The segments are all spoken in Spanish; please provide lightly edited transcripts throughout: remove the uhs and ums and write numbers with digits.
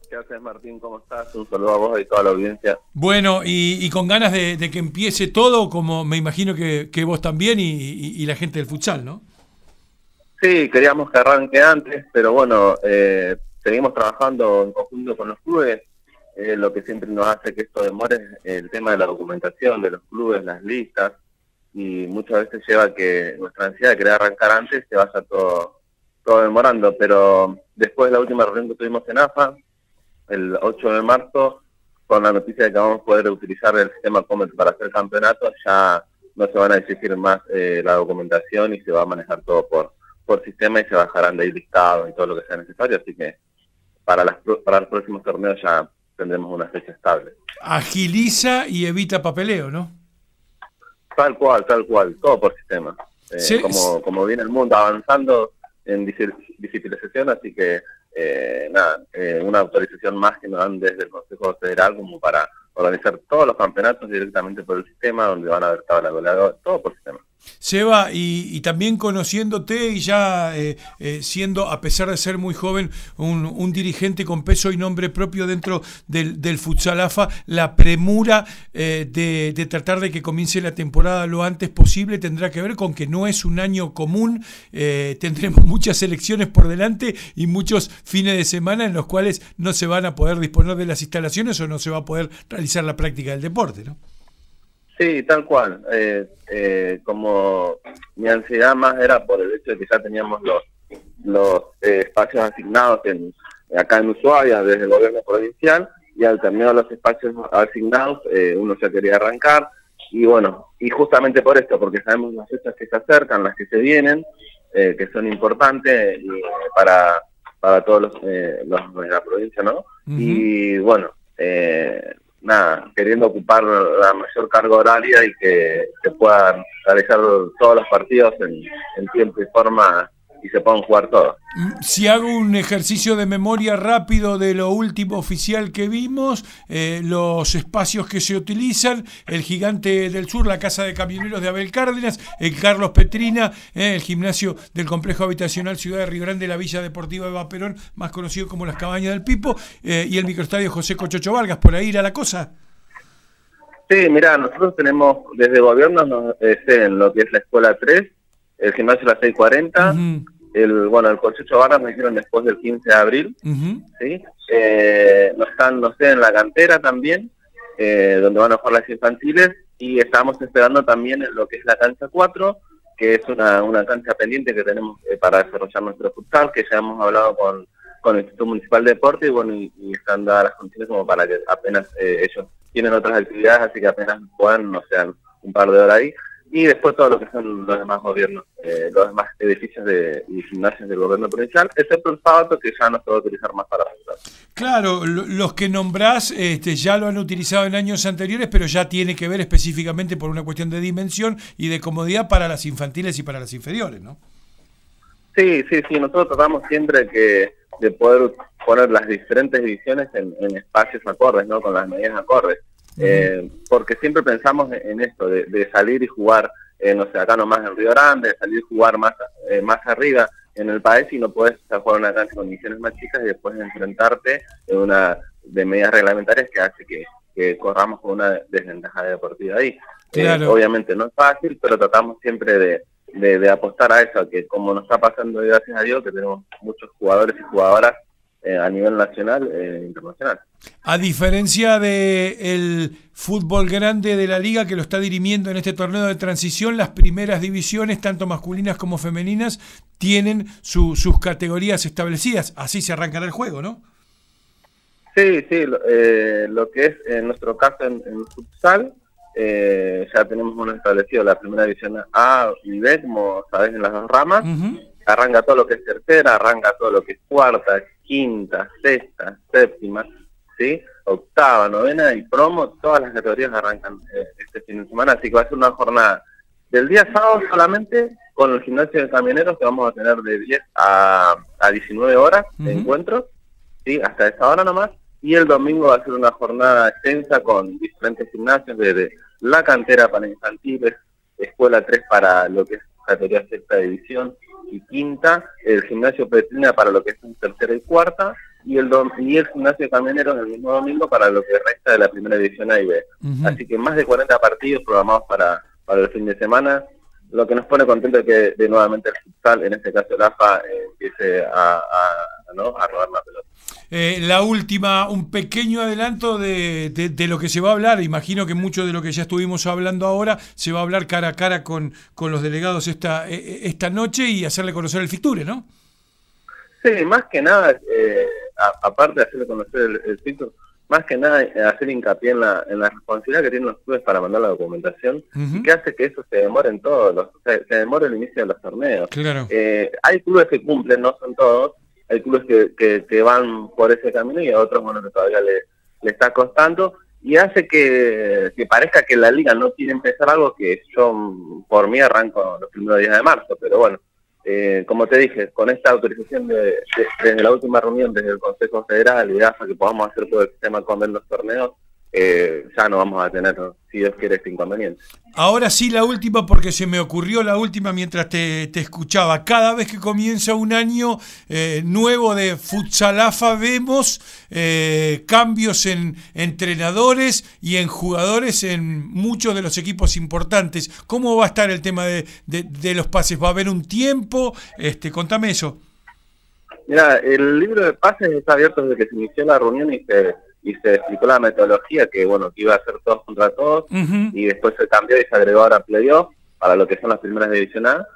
¿Qué haces, Martín? ¿Cómo estás? Un saludo a vos y toda la audiencia. Bueno, y con ganas de que empiece todo, como me imagino que vos también y la gente del futsal, ¿no? Sí, queríamos que arranque antes, pero bueno, seguimos trabajando en conjunto con los clubes. Lo que siempre nos hace que esto demore es el tema de la documentación de los clubes, las listas, y muchas veces lleva a que nuestra ansiedad de querer arrancar antes se vaya todo demorando. Pero después de la última reunión que tuvimos en AFA, el 8 de marzo, con la noticia de que vamos a poder utilizar el sistema Comet para hacer campeonatos, ya no se van a exigir más la documentación y se va a manejar todo por sistema y se bajarán de ahí listados y todo lo que sea necesario, así que para los próximos torneos ya tendremos una fecha estable. Agiliza y evita papeleo, ¿no? Tal cual, todo por sistema. Sí, como viene el mundo avanzando en digitalización, así que una autorización más que nos dan desde el Consejo Federal como para organizar todos los campeonatos directamente por el sistema, donde van a haber tabla goleadora, todo por sistema. Seba, y también conociéndote y ya siendo, a pesar de ser muy joven, un dirigente con peso y nombre propio dentro del Futsal AFA, la premura de tratar de que comience la temporada lo antes posible tendrá que ver con que no es un año común, tendremos muchas elecciones por delante y muchos fines de semana en los cuales no se van a poder disponer de las instalaciones o no se va a poder realizar la práctica del deporte, ¿no? Sí, tal cual. Como mi ansiedad más era por el hecho de que ya teníamos los espacios asignados acá en Ushuaia desde el gobierno provincial, y al terminar los espacios asignados uno ya quería arrancar, y bueno, y justamente por esto, porque sabemos las fechas que se acercan, las que se vienen, que son importantes para todos los de la provincia, ¿no? Uh-huh. Y bueno, queriendo ocupar la mayor carga horaria y que se puedan realizar todos los partidos en tiempo y forma y se puedan jugar todos. Si hago un ejercicio de memoria rápido de lo último oficial que vimos, los espacios que se utilizan: el Gigante del Sur, la Casa de Camioneros de Abel Cárdenas, el Carlos Petrina, el gimnasio del Complejo Habitacional Ciudad de Río Grande, la Villa Deportiva Eva Perón, más conocido como las Cabañas del Pipo, y el microestadio José Cochocho Vargas. ¿Por ahí irá la cosa? Sí, mirá, nosotros tenemos desde gobierno en lo que es la Escuela 3, el gimnasio a las 6:40, uh-huh. El Cochocho Vargas me dijeron después del 15 de abril, uh-huh. ¿Sí? No sé, en la cantera también, donde van a jugar las infantiles, y estamos esperando también en lo que es la cancha 4, que es una cancha pendiente que tenemos para desarrollar nuestro futsal, que ya hemos hablado con el Instituto Municipal de Deporte, y bueno, y están dadas las condiciones como para que apenas ellos tienen otras actividades, así que apenas puedan, no sean un par de horas ahí. Y después todo lo que son los demás gobiernos, los demás edificios y gimnasios del gobierno provincial, excepto el sábado, que ya no se va a utilizar más para futsal. Claro, los que nombrás ya lo han utilizado en años anteriores, pero ya tiene que ver específicamente por una cuestión de dimensión y de comodidad para las infantiles y para las inferiores, ¿no? Sí, nosotros tratamos siempre de poder poner las diferentes divisiones en espacios acordes, ¿no? Con las medidas acordes. Porque siempre pensamos en esto, de salir y jugar, no sé, acá nomás en Río Grande, de salir y jugar más arriba en el país, y no podés jugar una cancha con condiciones más chicas y después enfrentarte de medidas reglamentarias que hace que corramos con una desventaja deportiva ahí. Claro. Obviamente no es fácil, pero tratamos siempre de apostar a eso, que como nos está pasando, gracias a Dios, que tenemos muchos jugadores y jugadoras a nivel nacional e internacional. A diferencia del fútbol grande de la liga, que lo está dirimiendo en este torneo de transición, las primeras divisiones, tanto masculinas como femeninas, tienen sus categorías establecidas. Así se arrancará el juego, ¿no? Sí, lo que es en nuestro caso en futsal, ya tenemos uno establecido, la primera división A y B, como sabés, en las dos ramas. Uh-huh. Arranca todo lo que es tercera, arranca todo lo que es cuarta, quinta, sexta, séptima, ¿sí? Octava, novena y promo, todas las categorías arrancan este fin de semana, así que va a ser una jornada del día sábado solamente con el gimnasio de camioneros, que vamos a tener de 10 a 19 horas de encuentros, ¿sí? Hasta esa hora nomás, y el domingo va a ser una jornada extensa con diferentes gimnasios, desde la cantera para infantiles, Escuela 3 para lo que es categoría sexta división y quinta, el gimnasio Petrina para lo que es tercera y cuarta, y el Gimnasio de Camioneros el mismo domingo para lo que resta de la primera división A y B. Así que más de 40 partidos programados para el fin de semana, lo que nos pone contentos es que de nuevamente el futsal, en este caso el AFA, empiece a rodar la pelota. La última, un pequeño adelanto de lo que se va a hablar. Imagino que mucho de lo que ya estuvimos hablando ahora se va a hablar cara a cara con los delegados esta noche y hacerle conocer el fixture, ¿no? Sí, más que nada, aparte de hacerle conocer el fixture, más que nada hacer hincapié en la responsabilidad que tienen los clubes para mandar la documentación y que hace que eso se demore en todos se demore el inicio de los torneos. Claro. Hay clubes que cumplen, no son todos, hay clubes que van por ese camino y a otros, bueno, que todavía le está costando, y hace que parezca que la liga no quiere empezar algo que yo, por mí, arranco los primeros días de marzo, pero bueno, como te dije, con esta autorización desde la última reunión, desde el Consejo Federal y AFA, que podamos hacer todo el sistema con los torneos, ya no vamos a tener, si Dios quiere, este inconveniente. Ahora sí la última, porque se me ocurrió la última mientras te escuchaba. Cada vez que comienza un año nuevo de Futsal AFA vemos cambios en entrenadores y en jugadores en muchos de los equipos importantes. ¿Cómo va a estar el tema de los pases? ¿Va a haber un tiempo? Contame eso. Mira, el libro de pases está abierto desde que se inició la reunión y se explicó la metodología, que bueno, que iba a ser todos contra todos, y después se cambió y se agregó ahora playoff para lo que son las primeras de división A,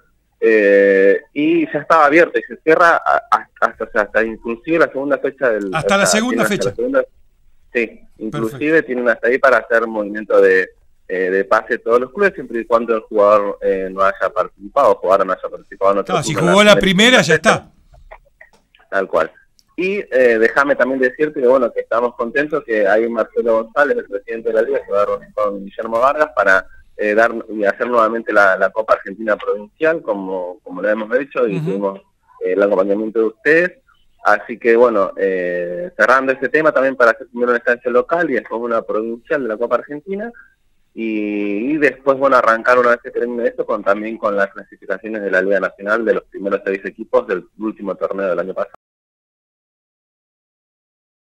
y ya estaba abierto y se cierra hasta inclusive la segunda fecha del... Hasta la segunda fecha. Sí, inclusive Perfecto. Tienen hasta ahí para hacer movimiento de pase todos los clubes, siempre y cuando el jugador no haya participado, jugador no haya participado en otro club. Si jugó la primera, ya está. Tal cual. Y déjame también decirte que bueno, que estamos contentos que hay Marcelo González, el presidente de la Liga, que va a reunir con Guillermo Vargas para dar y hacer nuevamente la Copa Argentina Provincial, como lo hemos dicho, y tuvimos el acompañamiento de ustedes. Así que bueno, cerrando ese tema también para hacer primero una instancia local y después una provincial de la Copa Argentina, y después bueno, arrancar una vez que termine esto también con las clasificaciones de la Liga Nacional de los primeros 6 equipos del último torneo del año pasado.